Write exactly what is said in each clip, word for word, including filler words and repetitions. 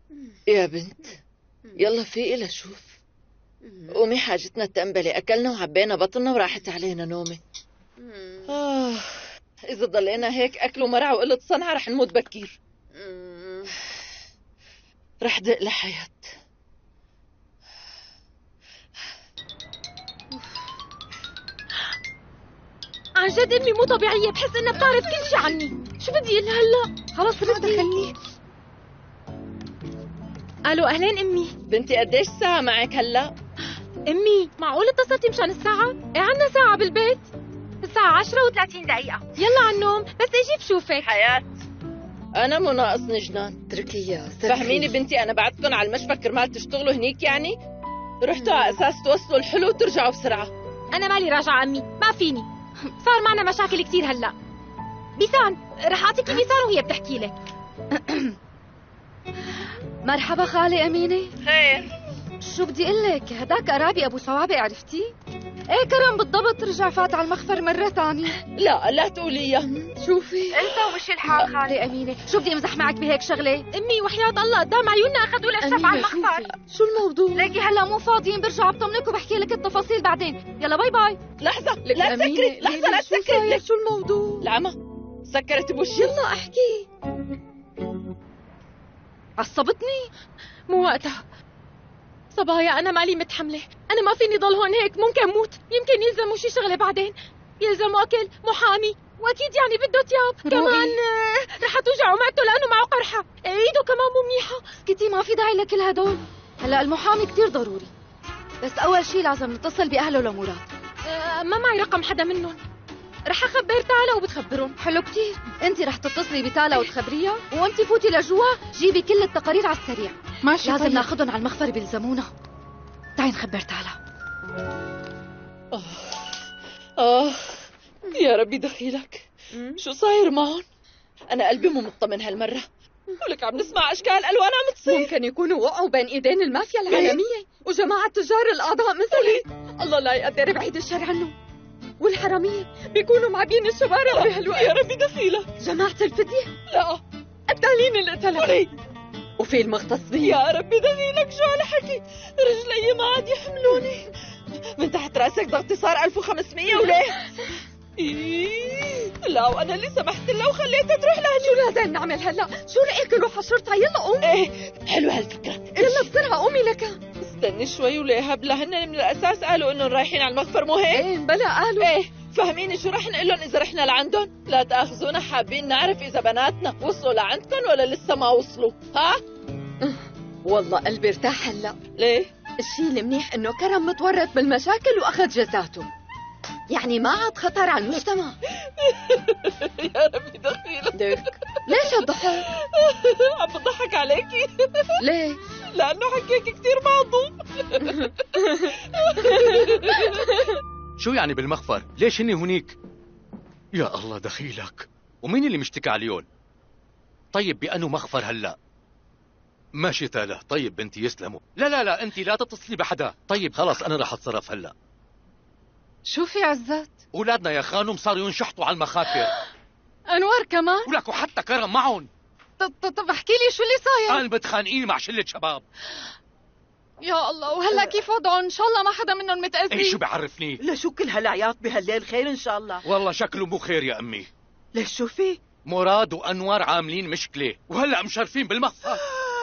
يا بنت يلا فيقي لشوف. قومي حاجتنا تنبلي، أكلنا وعبينا بطننا وراحت علينا نومة. آه إذا ضلينا هيك أكل ومرع وقلة صنعة رح نموت بكير. رح دق لحياة. عن جد امي مو طبيعيه، بحس انها بتعرف كل شيء عني. شو بدي اقول هلا؟ خلص ردي. خلني. الو اهلين امي. بنتي قديش ساعة معك هلا؟ امي معقول اتصلتي مشان الساعه؟ ايه عنا ساعه بالبيت. الساعه عشرة وثلاثين دقيقه. يلا على النوم، بس اجي بشوفك. حياة أنا مو ناقصني جنان. اتركي اياه. فهميني بنتي، أنا بعتكم على المشفى كرمال تشتغلوا هنيك يعني؟ رحتوا على أساس توصلوا الحلو وترجعوا بسرعة. أنا مالي راجعة أمي، ما فيني. صار معنا مشاكل كثير هلا. بيسان رح أعطيكي بيسان وهي بتحكي لك. مرحبا خالي أمينة. خير. شو بدي اقول لك، هداك قرابي ابو صوابع عرفتي؟ ايه كرم بالضبط، رجع فات على المخفر مرة ثانية. لا لا تقولي شوفي انت وش الحال خالي أمينة، شو بدي امزح معك بهيك شغلة؟ امي وحياة الله قدام عيوننا اخذوا الاشرف على المخفر. شو الموضوع؟ ليكي هلا مو فاضيين، برجع بطمنك وبحكي لك التفاصيل بعدين. يلا باي باي. لحظة لا تسكري، لحظة لا تسكري. شو الموضوع؟ العمى سكرت بوشي. يلا احكي. عصبتني. مو وقتها صبايا، أنا مالي متحملة. أنا ما فيني ضل هون هيك، ممكن موت. يمكن يلزموا شي شغلة بعدين، يلزموا أكل، محامي، وأكيد يعني بده تياب. كمان رح توجعوا معدته لأنه معه قرحة، إيده كمان مو منيحة. اسكتي ما في داعي لكل هدول. هلا المحامي كتير ضروري، بس أول شي لازم نتصل بأهله لمراد. أه ما معي رقم حدا منهم، رح أخبر تالا وبتخبرهم. حلو كتير. انت رح تتصلي بتالا وتخبريها، وانت فوتي لجوا جيبي كل التقارير على السريع. ماشي. لازم طيب. ناخذهم على المخفر بيلزمونا. تعي نخبر تالا. آه. آه يا ربي دخيلك. شو صاير معهم؟ أنا قلبي مو مطمن هالمرة. ولك عم نسمع أشكال ألوان عم تصير. ممكن يكونوا وقعوا بين إيدين المافيا العالمية وجماعة تجار الأعضاء مثلي. الله لا يقدر، بعيد الشر عنه. والحرامية بيكونوا معبين الشوارع بهالوقت. يا ربي دخيلك. جماعة الفدية، لا قتالين اللي قتلوا، وفي المغتصبين. يا ربي دخيلك. شو هالحكي؟ رجلي ما عاد يحملوني. من تحت راسك ضغطي صار ألف وخمسمية. وليه؟ إيه لا، وأنا اللي سمحت لها وخليتها تروح لهني. شو لازم نعمل هلا؟ شو رأيك نروح على الشرطة؟ يلا قومي. ايه حلوة هالفكرة. يلا بسرعة قومي لك. استني شوي. وليه هبلا هن من الأساس قالوا إنهم رايحين على المخفر، مو هيك؟ ايه بلا قالوا. ايه فهميني شو رح نقول لهم إذا رحنا لعندهم؟ لا تأخذونا، حابين نعرف إذا بناتنا وصلوا لعندكم ولا لسه ما وصلوا. ها؟ والله قلبي ارتاح هلا. ليه؟ الشيء المنيح انه كرم متورط بالمشاكل واخذ جزاته، يعني ما عاد خطر على المجتمع. يا ربي دخيلك. ليك ليش هالضحك؟ عم بضحك عليكي. ليه؟ لأنه حكيك كثير معظوم. شو يعني بالمخفر؟ ليش هني هنيك؟ يا الله دخيلك. ومين اللي مشتكى عليهم؟ طيب بأنه مخفر هلا؟ ماشي تالا. طيب بنتي يسلموا. لا لا لا انت لا تتصلي بحدا. طيب خلص انا رح اتصرف هلا. شو في عزات؟ اولادنا يا خانم صاروا ينشحطوا على المخافر. انوار كمان؟ ولك وحتى كرم معهم. طب احكي لي شو اللي صاير؟ كان متخانقين مع شلة شباب. يا الله، وهلا كيف وضعهم؟ ان شاء الله ما حدا منهم متأذي. اي شو بعرفني؟ لشو كل هالعياط بهالليل؟ خير ان شاء الله. والله شكله مو خير يا امي. ليش شو في؟ مراد وانوار عاملين مشكلة وهلا مشرفين بالمخفر.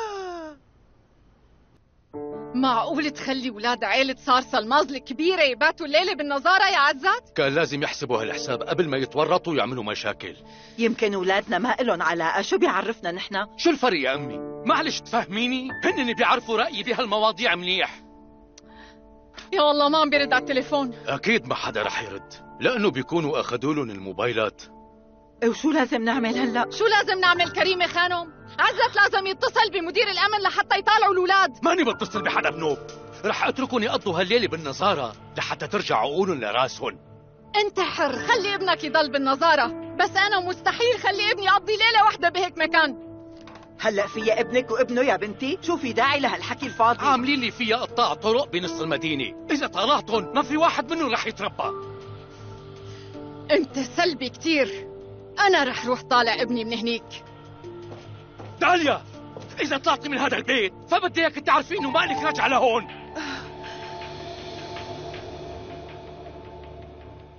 معقول تخلي ولاد عيلة صار سلماز الكبيرة يباتوا الليلة بالنظارة يا عزات؟ كان لازم يحسبوا هالحساب قبل ما يتورطوا ويعملوا مشاكل. يمكن اولادنا ما إلهم علاقة، شو بيعرفنا نحن؟ شو الفرق يا امي؟ معلش تفهميني، هن بيعرفوا رأيي بهالمواضيع منيح. يا والله ما عم بيرد على التليفون. اكيد ما حدا رح يرد، لانه بيكونوا اخذوا لهم الموبايلات. وشو لازم نعمل هلا؟ شو لازم نعمل كريمة خانم؟ عزت لازم يتصل بمدير الامن لحتى يطالعوا الاولاد. ماني بتصل بحدا بنوب. رح اتركهم يقضوا هالليله بالنظاره لحتى ترجع عقولهم لراسهم. انت حر، خلي ابنك يضل بالنظاره، بس انا مستحيل خلي ابني يقضي ليله واحده بهيك مكان. هلا فيا ابنك وابنه يا بنتي، شو في داعي لهالحكي الفاضي؟ عاملين لي فيها قطاع طرق بنص المدينه، اذا طلعتهم ما في واحد منهم رح يتربى. انت سلبي كتير. انا رح روح طالع ابني من هنيك. داليا إذا طلعتي من هذا البيت فبدي إياك تعرفي إنه مالك راجعة لهون.